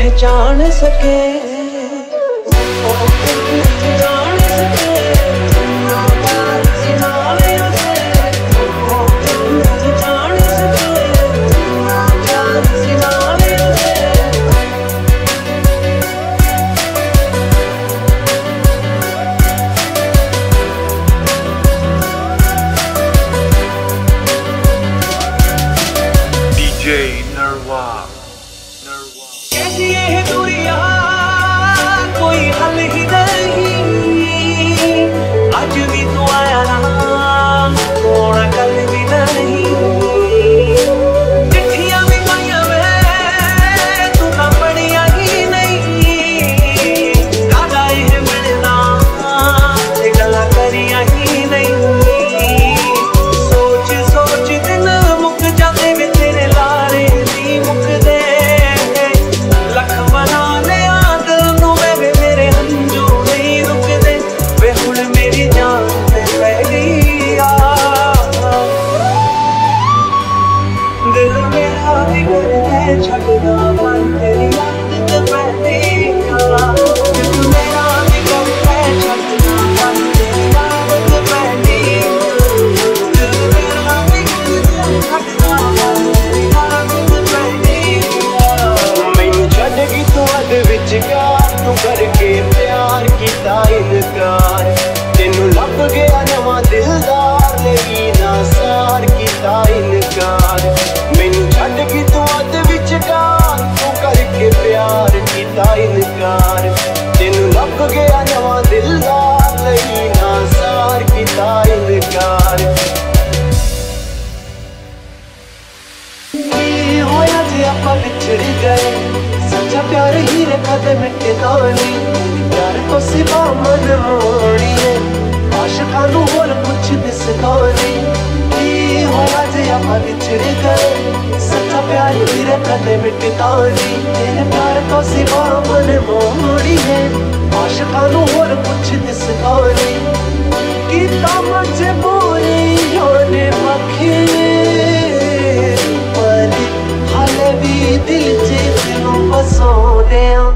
पहचान सके, जान सके कैसी ये दूरियां कोई हल ही नहीं, आज भी तू आया ना थोड़ा कल भी नहीं, चिट्ठियां भी पाइया मैं तू ना पढ़िया ही नहीं, काजा ये मिलना गला करिया ही नहीं, सोच सोच दिन मुक जाते वे तेरे लारे दी मुक दे, लख बना लिया दिल नू वे मेरे हंजू नहीं रुकदे, वे हुण मेरी जान ते पै गई आ, दिल मेरा बिगड़ गए छड़ना मन तेरी आदत पै गई आ, दिल मेरा बिगड़ गए छड़ना मन तेरी आदत पै गई आ, दिल मेरा बिगड़ गए छड़ना मन तेरी आदत पै गई आ, मैनू छड्ड गई तू अध विचकार, तू करके प्यार कीता इनकार, तेनू लभ गया नवां दिलदार नहीं ना सार कीता इनकार, मैनू छड्ड गई तू अध विचकार, तू करके प्यार कीता इनकार, तेनू लभ गया नवां दिलदार नहीं ना सार कीता इनकार, होया जे आपां विछड़ गए, सच्चा प्यार ही रेखा ते मिटदा नहीं, प्यार तो सिवा मन मोड़ी है, आशिकां नू होर कुछ दिसदा नहीं, होया जे आपां विछड़ गए, सच्चा प्यार ही रेखा ते मिटदा नहीं, तेरे प्यार तो सिवा मन मोड़ी है, आशिकां नू होर कुछ दिसदा नहीं, कीता मजबूरी होने मखे पर हाले भी दिल च तेनू बसोने आ,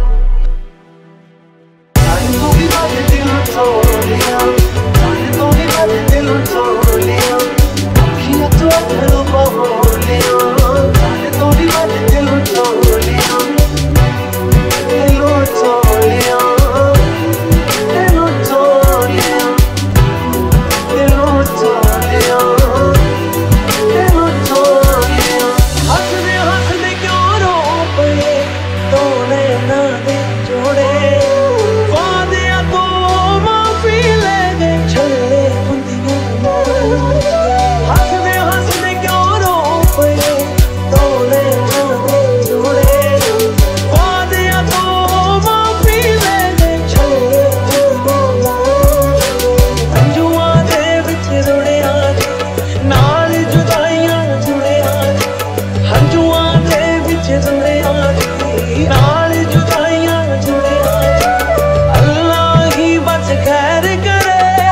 जाने तो भी बात दिल तोड़िया, जाने तो भी बात दिल तोड़िया, अखियां तो अथरू बहोलिया, जाने तो भी बात दिल तोड़िया, दिल तोड़िया, दिल तोड़िया, दिल तोड़िया, दिल तोड़िया, हंसदे हंसदे क्यों रो पए तोड़े ना दे जोड़े, वादियां तो माफी ले गए छल्ले बुंदियां मोड़, हंसदे हंसदे क्यों रो पए तोड़े ना दे जोड़े, वादियां तो माफी ले गए छल्ले बुंदियां मोड़, अंजुआं दे विच रुड़िया नाल जुदाइयां जुड़िया, हंजुआं दे विच रुड़िया नाल जुदाइयां जुड़िया, अल्लाह ही बस खैर करे,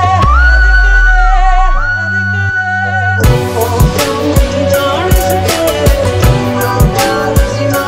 जान सके जान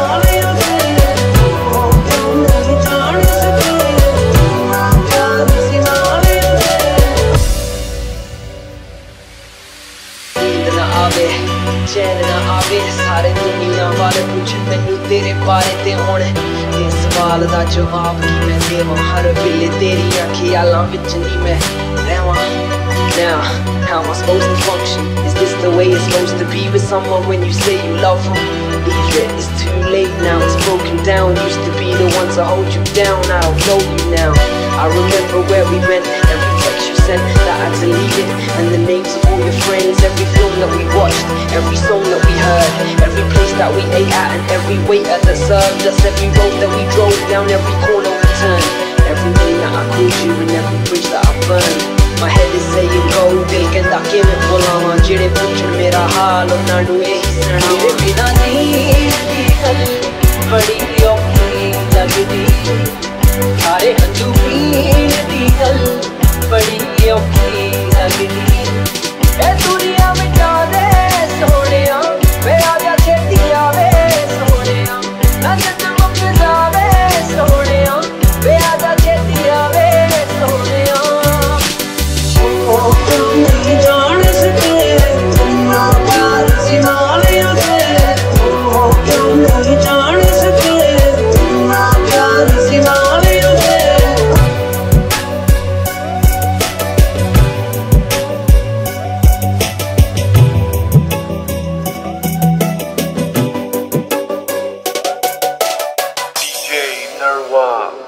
सके, नींद ना आवे चैन ना आवे, सारे दुनिया वाले पूछ मैनू तेरे बारे ते हुण इस सवाल दा जवाब की मैं देवां, हर वेले तेरियां ख्यालां विच नहीं मैं रहां, now how am I supposed to function, is this the way it's supposed to be with someone when you say you love them, leave it, it's too late now, it's broken down, used to be the one to hold you down, I don't know you now, I remember where we went, every text you sent that I deleted, and the names of all your friends, every film that we watched, every song that we heard, every place that we ate at, and every waiter that served us, every road that we drove down, every corner we turned, every name that I called you, and every bridge that I burned. My head is saying go, दिल कहता कि मैं बुलावां, जेड़े पूछन मेरा हाल उन्हां नूं यही सुणावां, तेरे बिना नींद दी गल बड़ी औखी लगदी, सारे हंझू पीण दी गल बड़ी औखी लगदी, ए दुनिया मिटा दे सोहणिया, वे आजा छेती आवे सोहणिया, ना जद मुक जावे वाह।